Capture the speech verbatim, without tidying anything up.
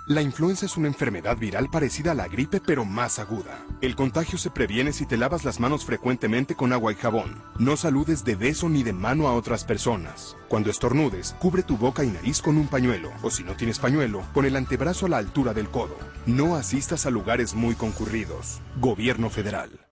La influenza es una enfermedad viral parecida a la gripe pero más aguda. El contagio se previene si te lavas las manos frecuentemente con agua y jabón. No saludes de beso ni de mano a otras personas. Cuando estornudes, cubre tu boca y nariz con un pañuelo, o si no tienes pañuelo, pon el antebrazo a la altura del codo. No asistas a lugares muy concurridos. Gobierno Federal.